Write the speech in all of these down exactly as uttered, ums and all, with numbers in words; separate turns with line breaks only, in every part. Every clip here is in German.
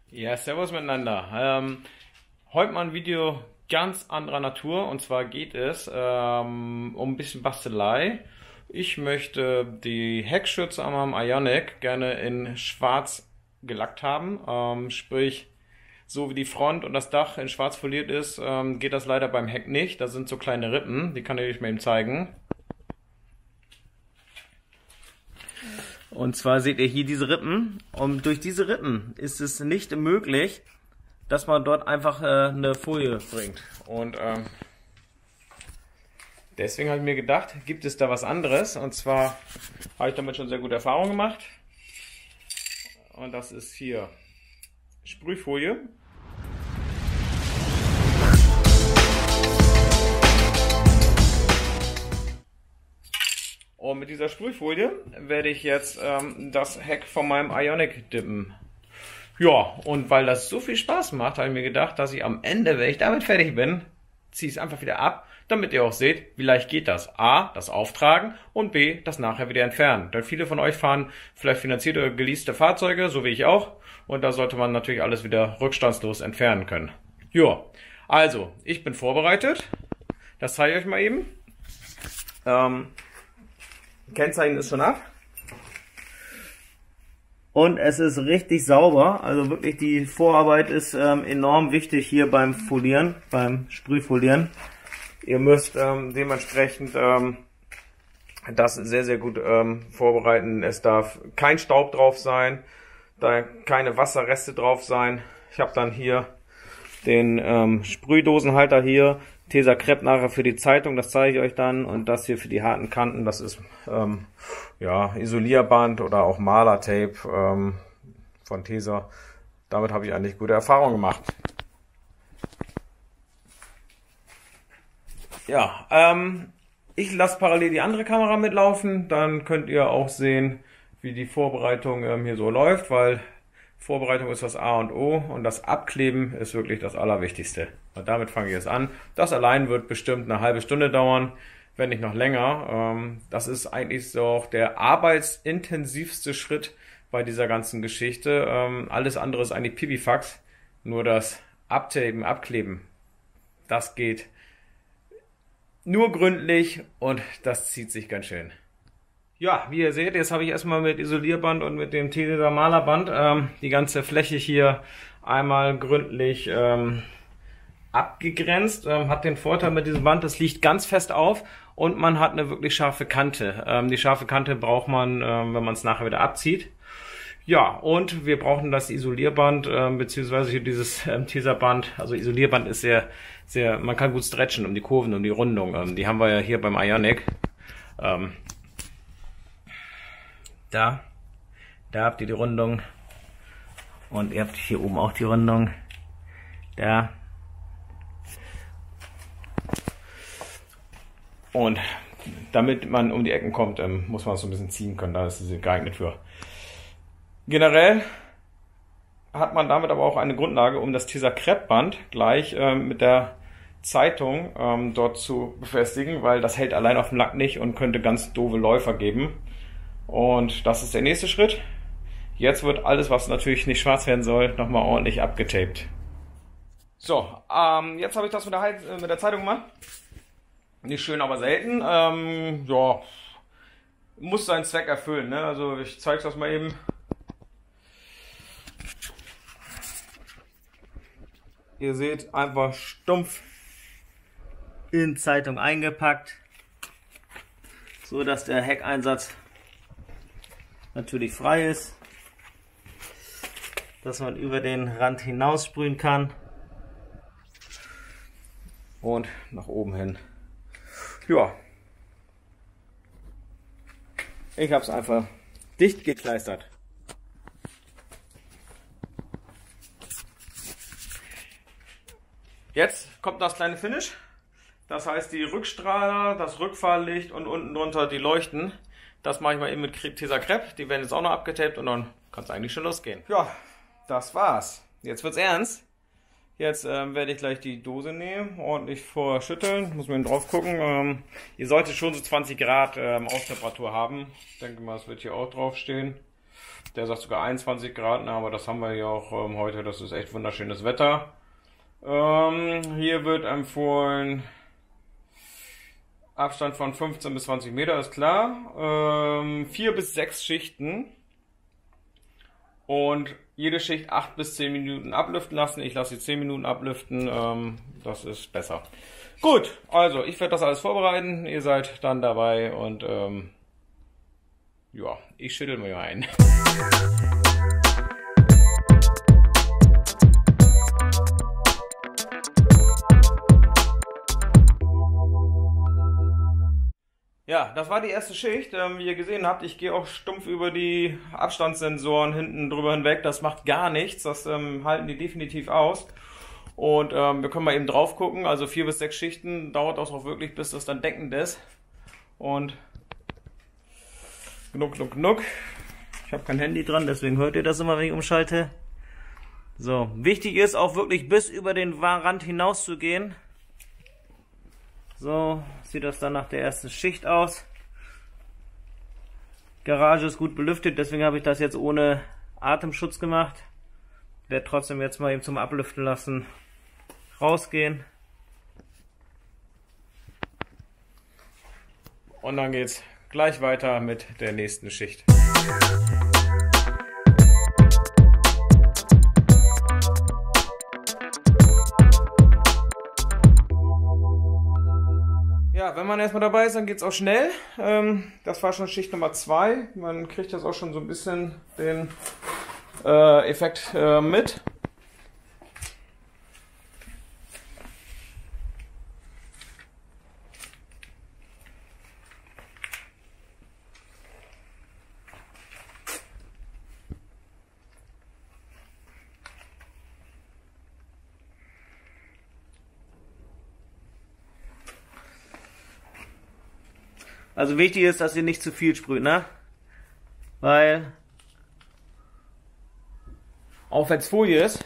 Ja, servus miteinander. Ähm, heute mal ein Video ganz anderer Natur, und zwar geht es ähm, um ein bisschen Bastelei. Ich möchte die Heckschürze an meinem Ioniq gerne in schwarz gelackt haben, ähm, sprich so wie die Front und das Dach in schwarz foliert ist, ähm, geht das leider beim Heck nicht. Da sind so kleine Rippen, die kann ich euch mal eben zeigen. Und zwar seht ihr hier diese Rippen, und durch diese Rippen ist es nicht möglich, dass man dort einfach äh, eine Folie bringt. Und ähm, deswegen habe ich mir gedacht, gibt es da was anderes, und zwar habe ich damit schon sehr gute Erfahrungen gemacht. Und das ist hier Sprühfolie. Und mit dieser Sprühfolie werde ich jetzt ähm, das Heck von meinem Ioniq dippen. Ja, und weil das so viel Spaß macht, habe ich mir gedacht, dass ich am Ende, wenn ich damit fertig bin, ziehe ich es einfach wieder ab, damit ihr auch seht, wie leicht geht das. A, das Auftragen, und B, das nachher wieder entfernen. Denn viele von euch fahren vielleicht finanzierte oder geleaste Fahrzeuge, so wie ich auch. Und da sollte man natürlich alles wieder rückstandslos entfernen können. Ja, also, ich bin vorbereitet. Das zeige ich euch mal eben. Ähm, Kennzeichen ist schon ab. Und es ist richtig sauber. Also wirklich, die Vorarbeit ist ähm, enorm wichtig hier beim Folieren, beim Sprühfolieren. Ihr müsst ähm, dementsprechend ähm, das sehr, sehr gut ähm, vorbereiten. Es darf kein Staub drauf sein, da keine Wasserreste drauf sein. Ich habe dann hier den ähm, Sprühdosenhalter hier. Tesa Crepe nachher für die Zeitung, das zeige ich euch dann. Und das hier für die harten Kanten, das ist ähm, ja, Isolierband oder auch Malertape ähm, von Tesa. Damit habe ich eigentlich gute Erfahrungen gemacht. Ja, ähm, ich lasse parallel die andere Kamera mitlaufen. Dann könnt ihr auch sehen, wie die Vorbereitung ähm, hier so läuft, weil Vorbereitung ist das A und O, und das Abkleben ist wirklich das Allerwichtigste. Und damit fange ich jetzt an. Das allein wird bestimmt eine halbe Stunde dauern, wenn nicht noch länger. Das ist eigentlich so der arbeitsintensivste Schritt bei dieser ganzen Geschichte. Alles andere ist eigentlich Pipifax. Nur das Abtapen, Abkleben, das geht nur gründlich, und das zieht sich ganz schön. Ja, wie ihr seht, jetzt habe ich erstmal mit Isolierband und mit dem Tesa Malerband ähm, die ganze Fläche hier einmal gründlich ähm, abgegrenzt. Ähm, hat den Vorteil mit diesem Band, das liegt ganz fest auf, und man hat eine wirklich scharfe Kante. Ähm, die scharfe Kante braucht man, ähm, wenn man es nachher wieder abzieht. Ja, und wir brauchen das Isolierband, ähm, beziehungsweise hier dieses ähm, Tesa-Band. Also Isolierband ist sehr, sehr, man kann gut stretchen um die Kurven, um die Rundung. Ähm, die haben wir ja hier beim Ioniq. Ähm, Da, da habt ihr die Rundung, und ihr habt hier oben auch die Rundung. Da. Und damit man um die Ecken kommt, ähm, muss man es so ein bisschen ziehen können, da ist es geeignet für. Generell hat man damit aber auch eine Grundlage, um das Tesa Crepe Band gleich ähm, mit der Zeitung ähm, dort zu befestigen, weil das hält allein auf dem Lack nicht und könnte ganz doofe Läufer geben. Und das ist der nächste Schritt. Jetzt wird alles, was natürlich nicht schwarz werden soll, nochmal ordentlich abgetaped. So, ähm, jetzt habe ich das mit der, Heiz äh, mit der Zeitung gemacht. Nicht schön, aber selten. Ähm, ja, muss seinen Zweck erfüllen, ne? Also ich zeige das mal eben. Ihr seht, einfach stumpf in Zeitung eingepackt, so dass der Heckeinsatz natürlich frei ist, dass man über den Rand hinaus sprühen kann und nach oben hin. Ja, ich habe es einfach dicht gekleistert. Jetzt kommt das kleine Finish. Das heißt, die Rückstrahler, das Rückfahrlicht und unten drunter die Leuchten. Das mache ich mal eben mit Tesa Crepe. Die werden jetzt auch noch abgetaped, und dann kann es eigentlich schon losgehen. Ja, das war's. Jetzt wird's ernst. Jetzt ähm, werde ich gleich die Dose nehmen, ordentlich vorschütteln. Muss man drauf gucken. Ähm, ihr solltet schon so zwanzig Grad ähm, Auftemperatur haben. Ich denke mal, es wird hier auch drauf stehen. Der sagt sogar einundzwanzig Grad, na, aber das haben wir ja auch ähm, heute. Das ist echt wunderschönes Wetter. Ähm, hier wird empfohlen Abstand von fünfzehn bis zwanzig Meter, ist klar. Ähm, vier bis sechs Schichten. Und jede Schicht acht bis zehn Minuten ablüften lassen. Ich lasse sie zehn Minuten ablüften. Ähm, das ist besser. Gut, also ich werde das alles vorbereiten. Ihr seid dann dabei und ähm, ja, ich schüttel mir ein. Ja, das war die erste Schicht. Ähm, wie ihr gesehen habt, ich gehe auch stumpf über die Abstandssensoren hinten drüber hinweg. Das macht gar nichts. Das ähm, halten die definitiv aus. Und ähm, wir können mal eben drauf gucken. Also vier bis sechs Schichten dauert das auch wirklich, bis das dann deckend ist. Und genug, genug, genug. Ich habe kein Handy dran, deswegen hört ihr das immer, wenn ich umschalte. So, wichtig ist auch wirklich bis über den Rand hinaus zu gehen. So sieht das dann nach der ersten Schicht aus. Garage ist gut belüftet, deswegen habe ich das jetzt ohne Atemschutz gemacht. Werde trotzdem jetzt mal eben zum Ablüften lassen rausgehen. Und dann geht's gleich weiter mit der nächsten Schicht. Ja, wenn man erstmal dabei ist, dann geht es auch schnell. Ähm, das war schon Schicht Nummer zwei. Man kriegt das auch schon so ein bisschen den äh, Effekt äh, mit. Also wichtig ist, dass ihr nicht zu viel sprüht, ne? Weil, auch wenn es Folie ist,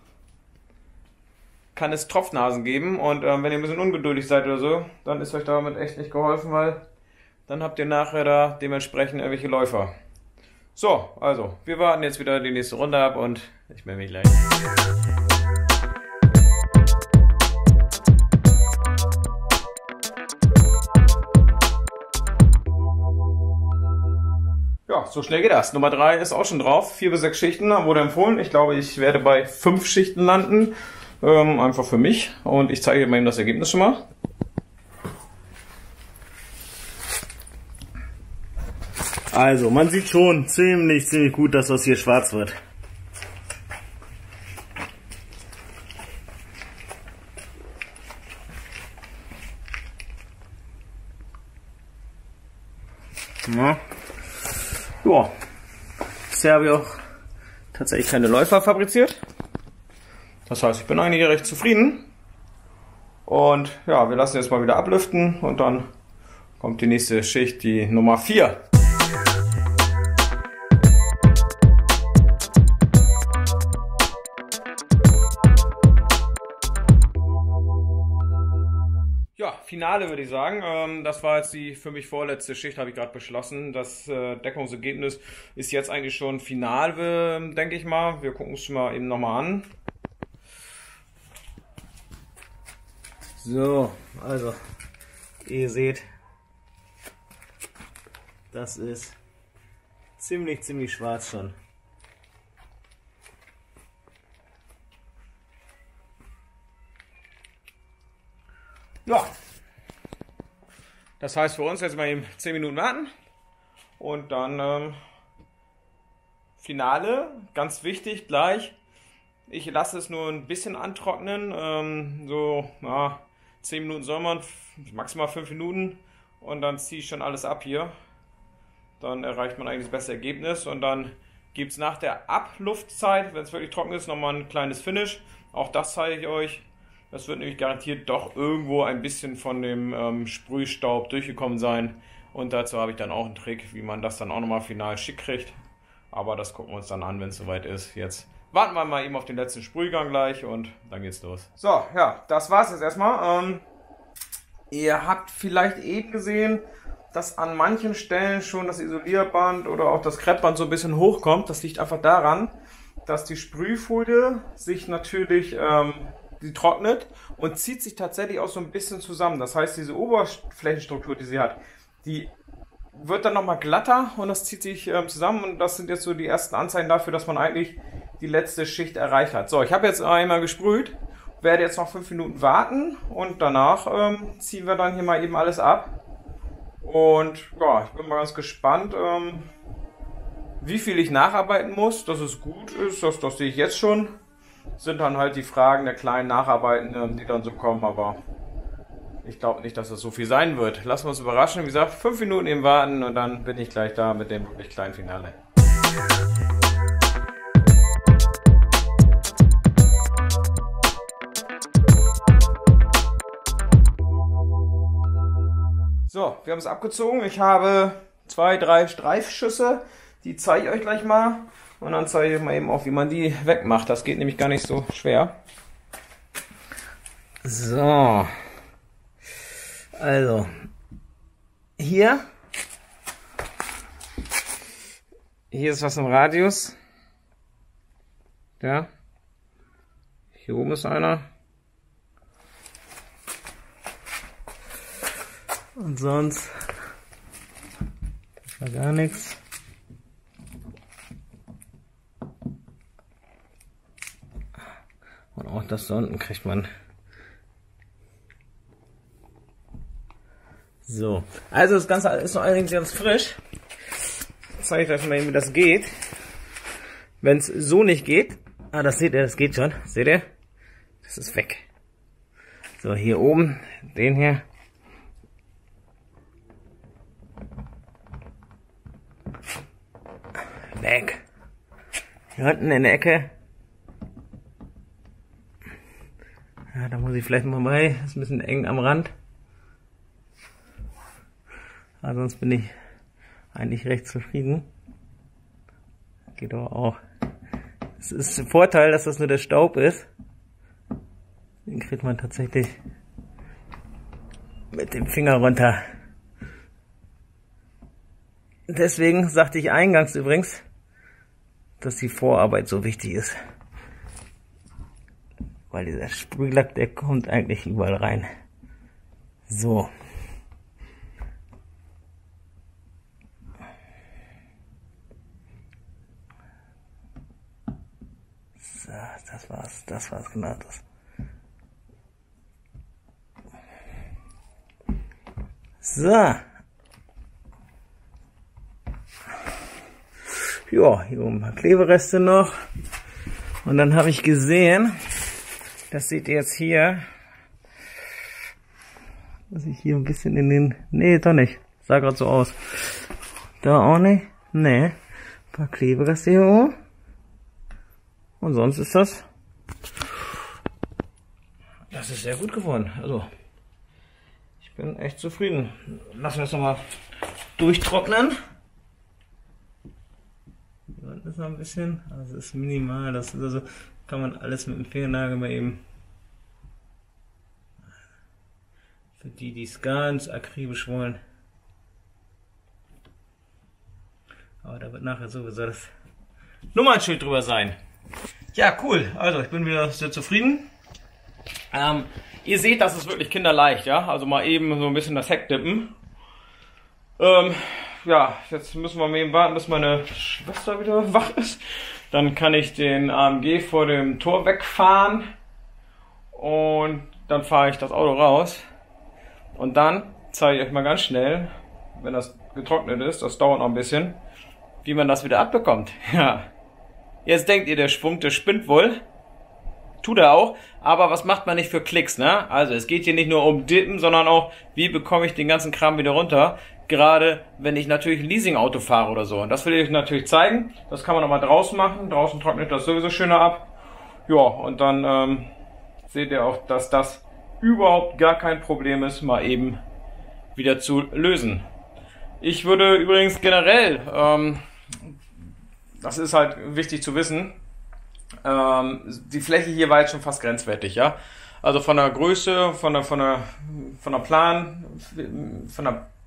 kann es Tropfnasen geben. Und ähm, wenn ihr ein bisschen ungeduldig seid oder so, dann ist euch damit echt nicht geholfen, weil dann habt ihr nachher da dementsprechend irgendwelche Läufer. So, also, wir warten jetzt wieder die nächste Runde ab und ich melde mich gleich. Ja, so schnell geht das. Nummer drei ist auch schon drauf. Vier bis sechs Schichten wurde empfohlen. Ich glaube, ich werde bei fünf Schichten landen. Ähm, einfach für mich. Und ich zeige mal eben das Ergebnis schon mal. Also, man sieht schon ziemlich, ziemlich gut, dass das hier schwarz wird. Ja. Ja, bisher habe ich auch tatsächlich keine Läufer fabriziert. Das heißt, ich bin eigentlich recht zufrieden. Und ja, wir lassen jetzt mal wieder ablüften und dann kommt die nächste Schicht, die Nummer vier. Ja, Finale würde ich sagen. Das war jetzt die für mich vorletzte Schicht, habe ich gerade beschlossen. Das Deckungsergebnis ist jetzt eigentlich schon final, denke ich mal. Wir gucken es mal eben nochmal an. So, also, ihr seht, das ist ziemlich, ziemlich schwarz schon. Ja, das heißt für uns jetzt mal eben zehn Minuten warten und dann ähm, Finale, ganz wichtig gleich. Ich lasse es nur ein bisschen antrocknen, ähm, so na, zehn Minuten soll man, maximal fünf Minuten und dann ziehe ich schon alles ab hier. Dann erreicht man eigentlich das beste Ergebnis und dann gibt es nach der Abluftzeit, wenn es wirklich trocken ist, nochmal ein kleines Finish. Auch das zeige ich euch. Das wird nämlich garantiert doch irgendwo ein bisschen von dem ähm, Sprühstaub durchgekommen sein. Und dazu habe ich dann auch einen Trick, wie man das dann auch nochmal final schick kriegt. Aber das gucken wir uns dann an, wenn es soweit ist. Jetzt warten wir mal eben auf den letzten Sprühgang gleich und dann geht's los. So, ja, das war's jetzt erstmal. Ähm, ihr habt vielleicht eben gesehen, dass an manchen Stellen schon das Isolierband oder auch das Kreppband so ein bisschen hochkommt. Das liegt einfach daran, dass die Sprühfolie sich natürlich, ähm, die trocknet und zieht sich tatsächlich auch so ein bisschen zusammen. Das heißt, diese Oberflächenstruktur, die sie hat, die wird dann nochmal glatter und das zieht sich ähm, zusammen und das sind jetzt so die ersten Anzeichen dafür, dass man eigentlich die letzte Schicht erreicht hat. So, ich habe jetzt einmal gesprüht, werde jetzt noch fünf Minuten warten und danach ähm, ziehen wir dann hier mal eben alles ab. Und ja, ich bin mal ganz gespannt, ähm, wie viel ich nacharbeiten muss. Dass es gut ist, das, das sehe ich jetzt schon. Sind dann halt die Fragen der kleinen Nacharbeiten, ähm, die dann so kommen, aber ich glaube nicht, dass das so viel sein wird. Lassen wir uns überraschen. Wie gesagt, fünf Minuten eben warten und dann bin ich gleich da mit dem wirklich kleinen Finale. So, wir haben es abgezogen. Ich habe zwei, drei Streifschüsse. Die zeige ich euch gleich mal. Und dann zeige ich mal eben auch, wie man die wegmacht. Das geht nämlich gar nicht so schwer. So. Also. Hier. Hier ist was im Radius. Ja. Hier oben ist einer. Und sonst das war gar nichts. Und auch das da unten kriegt man. So, also das Ganze ist noch allerdings ganz frisch. Ich zeige ich euch mal, wie das geht. Wenn es so nicht geht, ah, das seht ihr, das geht schon. Seht ihr? Das ist weg. So, hier oben, den hier. Weg. Hier unten in der Ecke. Ja, da muss ich vielleicht mal bei. Ist ein bisschen eng am Rand. Aber sonst bin ich eigentlich recht zufrieden. Geht aber auch. Es ist ein Vorteil, dass das nur der Staub ist. Den kriegt man tatsächlich mit dem Finger runter. Deswegen sagte ich eingangs übrigens, dass die Vorarbeit so wichtig ist. Weil dieser Sprühlack, der kommt eigentlich überall rein. So. So, das war's, das war's, genau das. So. Ja, hier oben ein paar Klebereste noch. Und dann habe ich gesehen, das seht ihr jetzt hier, dass ich hier ein bisschen in den... Nee, doch nicht. Sah gerade so aus. Da auch nicht. Nee. Ein paar Klebereste hier oben. Und sonst ist das... Das ist sehr gut geworden. Also, ich bin echt zufrieden. Lassen wir es nochmal durchtrocknen. Hier unten ist noch ein bisschen, also ist minimal, das ist also, kann man alles mit dem Fingernagel mal eben, für die, die es ganz akribisch wollen. Aber da wird nachher sowieso das Nummernschild drüber sein. Ja, cool, also ich bin wieder sehr zufrieden. Ähm, ihr seht, das ist wirklich kinderleicht, ja, also mal eben so ein bisschen das Heck dippen. Ähm, Ja, jetzt müssen wir mal eben warten, bis meine Schwester wieder wach ist. Dann kann ich den A M G vor dem Tor wegfahren und dann fahre ich das Auto raus. Und dann zeige ich euch mal ganz schnell, wenn das getrocknet ist, das dauert noch ein bisschen, wie man das wieder abbekommt. Ja, jetzt denkt ihr, der Schwung, der spinnt wohl. Tut er auch, aber was macht man nicht für Klicks, ne? Also es geht hier nicht nur um Dippen, sondern auch, wie bekomme ich den ganzen Kram wieder runter? Gerade wenn ich natürlich ein Leasing-Auto fahre oder so. Und das will ich euch natürlich zeigen. Das kann man nochmal draußen machen. Draußen trocknet das sowieso schöner ab. Ja, und dann ähm, seht ihr auch, dass das überhaupt gar kein Problem ist, mal eben wieder zu lösen. Ich würde übrigens generell, ähm, das ist halt wichtig zu wissen, ähm, die Fläche hier war jetzt schon fast grenzwertig, ja. Also von der Größe, von der, von der, von der Plan, von der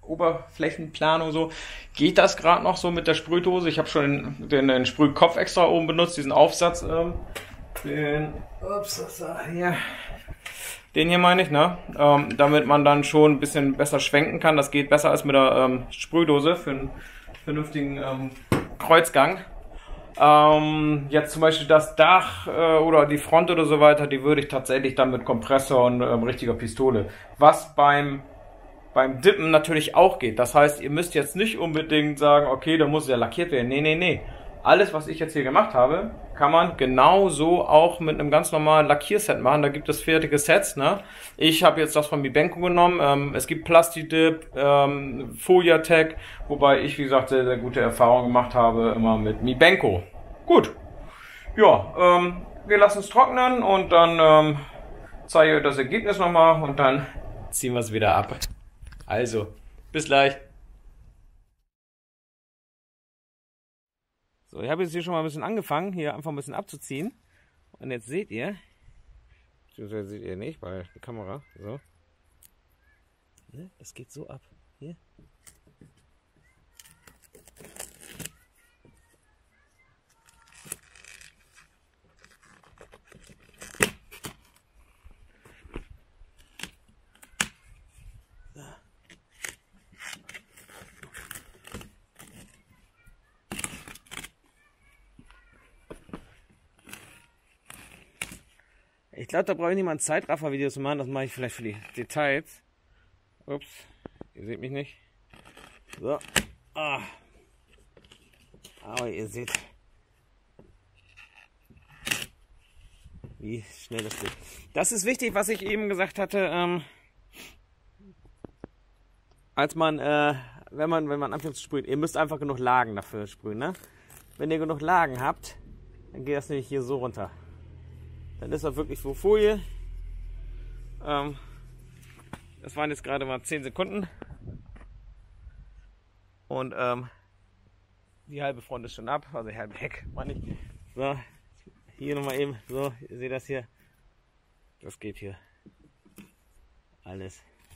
Oberflächenplanung so, geht das gerade noch so mit der Sprühdose. Ich habe schon den, den, den Sprühkopf extra oben benutzt, diesen Aufsatz, ähm, den, ups, das war hier, den hier meine ich, ne, ähm, damit man dann schon ein bisschen besser schwenken kann. Das geht besser als mit der ähm, Sprühdose für einen vernünftigen ähm, Kreuzgang. Ähm, jetzt zum Beispiel das Dach äh, oder die Front oder so weiter, die würde ich tatsächlich dann mit Kompressor und ähm, richtiger Pistole. Was beim beim Dippen natürlich auch geht. Das heißt, ihr müsst jetzt nicht unbedingt sagen, okay, da muss ja lackiert werden. Nee, nee, nee. Alles, was ich jetzt hier gemacht habe, kann man genauso auch mit einem ganz normalen Lackierset machen. Da gibt es fertige Sets, ne? Ich habe jetzt das von Mibenco genommen. Ähm, es gibt Plastidip, ähm, Foliatec, wobei ich, wie gesagt, sehr, sehr gute Erfahrungen gemacht habe, immer mit Mibenco. Gut. Ja, ähm, wir lassen es trocknen und dann ähm, zeige ich euch das Ergebnis nochmal und dann ziehen wir es wieder ab. Also, bis gleich. So, ich habe jetzt hier schon mal ein bisschen angefangen, hier einfach ein bisschen abzuziehen. Und jetzt seht ihr, beziehungsweise seht ihr nicht, weil die Kamera, so. Das geht so ab. Hier. Ich glaube, da brauche ich nicht mal ein Zeitraffer-Video zu machen. Das mache ich vielleicht für die Details. Ups, ihr seht mich nicht. So. Ah. Aber ihr seht, wie schnell das geht. Das ist wichtig, was ich eben gesagt hatte. Ähm, als man, äh, wenn man, wenn man anfängt zu sprühen, ihr müsst einfach genug Lagen dafür sprühen, ne? Wenn ihr genug Lagen habt, dann geht das nämlich hier so runter. Dann ist das wirklich so Folie. Ähm, das waren jetzt gerade mal zehn Sekunden. Und ähm, die halbe Front ist schon ab, also die halbe Heck, meine ich. So, hier nochmal eben, so, ihr seht das hier. Das geht hier alles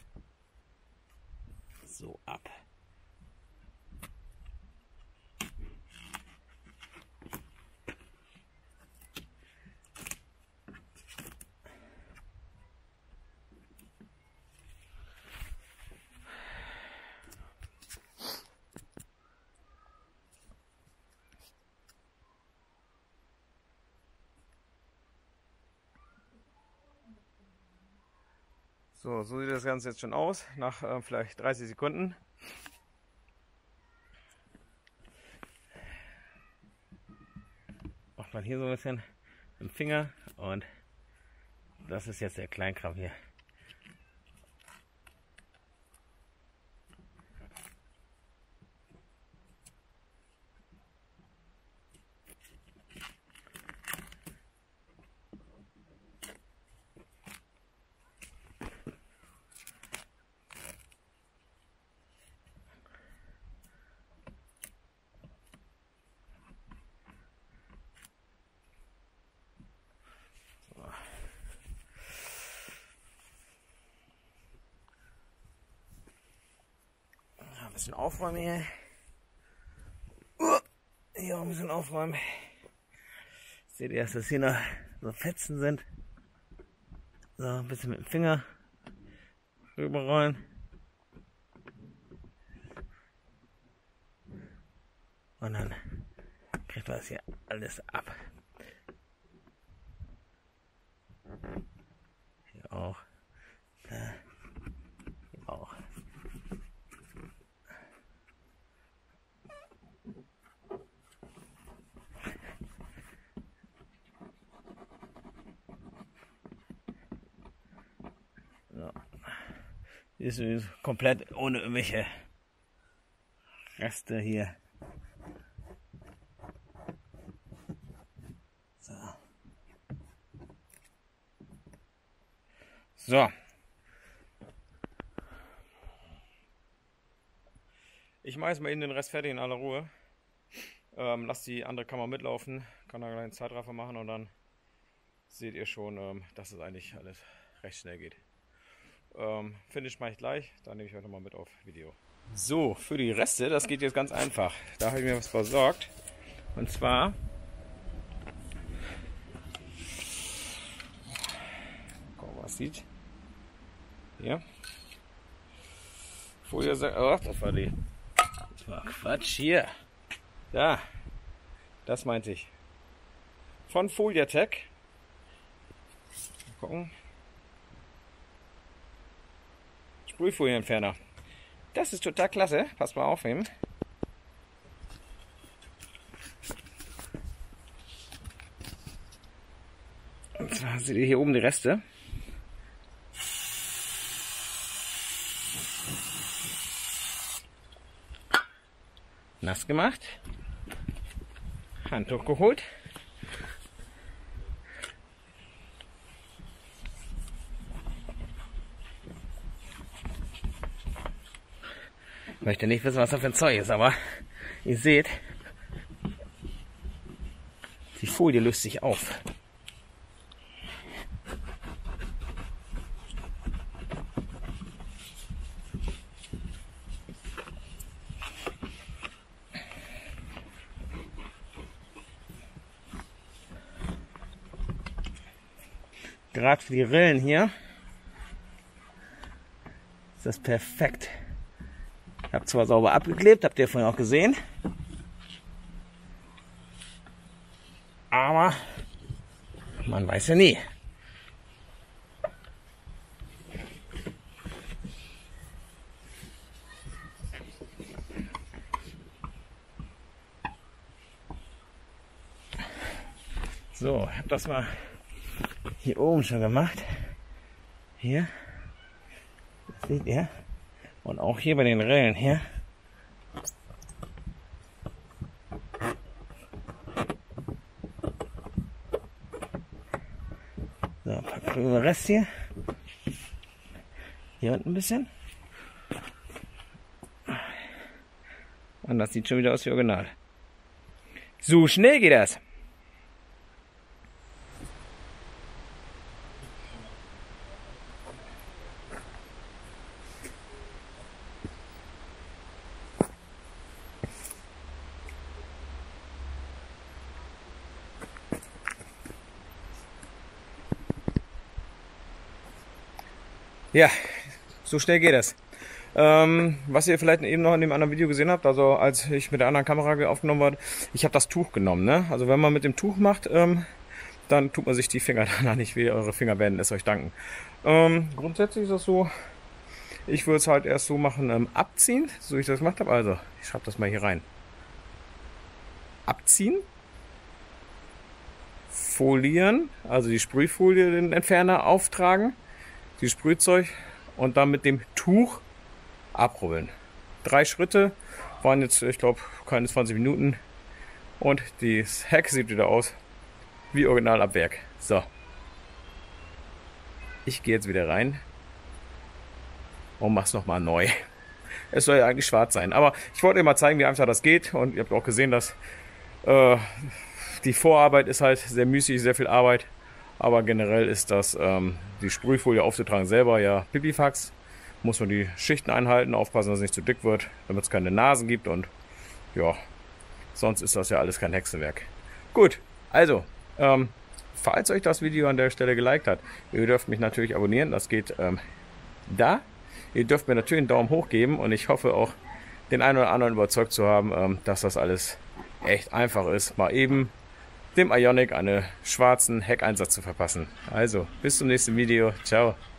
so ab. So, so sieht das Ganze jetzt schon aus, nach äh, vielleicht dreißig Sekunden. Macht man hier so ein bisschen mit dem Finger und das ist jetzt der Kleinkram hier. Ein bisschen aufräumen hier. Uh, hier auch ein bisschen aufräumen. Seht ihr, dass das hier noch so Fetzen sind. So, ein bisschen mit dem Finger rüberrollen. Und dann kriegt man das hier alles ab. Hier auch. Da. Hier auch. So. Ist übrigens komplett ohne irgendwelche Reste hier. So. So. Ich mache jetzt mal eben den Rest fertig in aller Ruhe. Ähm, lass die andere Kamera mitlaufen, kann da gleich einen Zeitraffer machen und dann seht ihr schon, ähm, dass es eigentlich alles recht schnell geht. Ähm, Finish mache ich gleich, dann nehme ich euch nochmal mit auf Video. So, für die Reste, das geht jetzt ganz einfach. Da habe ich mir was versorgt. Und zwar gucken, was sieht. Hier. Folie, oh, das war die. Das war Quatsch hier. Da. Das meinte ich. Von Foliatec. Mal gucken. Sprühfolienentferner. Das ist total klasse. Pass mal auf eben. Und zwar seht ihr hier oben die Reste. Nass gemacht. Handtuch geholt. Ich möchte nicht wissen, was da für ein Zeug ist, aber ihr seht, die Folie löst sich auf. Gerade für die Rillen hier ist das perfekt. Ich habe zwar sauber abgeklebt, habt ihr vorhin auch gesehen, aber man weiß ja nie. So, ich habe das mal hier oben schon gemacht. Hier, das seht ihr. Und auch hier bei den Rillen hier. So, ein paar grüne Rest hier. Hier unten ein bisschen. Und das sieht schon wieder aus wie original. So schnell geht das. Ja, so schnell geht das. Ähm, was ihr vielleicht eben noch in dem anderen Video gesehen habt, also als ich mit der anderen Kamera aufgenommen habe, ich habe das Tuch genommen. Ne? Also wenn man mit dem Tuch macht, ähm, dann tut man sich die Finger danach nicht weh. Eure Finger werden es euch danken. Ähm, grundsätzlich ist das so, ich würde es halt erst so machen, ähm, abziehen, so wie ich das gemacht habe. Also, ich schreibe das mal hier rein. Abziehen. Folieren, also die Sprühfolie, den Entferner auftragen. Die Sprühzeug und dann mit dem Tuch abrubbeln. Drei Schritte, waren jetzt, ich glaube, keine zwanzig Minuten. Und das Heck sieht wieder aus wie original ab Werk. So. Ich gehe jetzt wieder rein und mach's nochmal neu. Es soll ja eigentlich schwarz sein. Aber ich wollte euch mal zeigen, wie einfach das geht. Und ihr habt auch gesehen, dass äh, die Vorarbeit ist halt sehr müßig, sehr viel Arbeit. Aber generell ist das, ähm, die Sprühfolie aufzutragen selber ja Pipifax. Muss man die Schichten einhalten, aufpassen, dass es nicht zu dick wird, damit es keine Nasen gibt und ja, sonst ist das ja alles kein Hexenwerk. Gut, also, ähm, falls euch das Video an der Stelle geliked hat, ihr dürft mich natürlich abonnieren, das geht ähm, da. Ihr dürft mir natürlich einen Daumen hoch geben und ich hoffe auch, den einen oder anderen überzeugt zu haben, ähm, dass das alles echt einfach ist, mal eben dem Ioniq einen schwarzen Heckeinsatz zu verpassen. Also, bis zum nächsten Video. Ciao.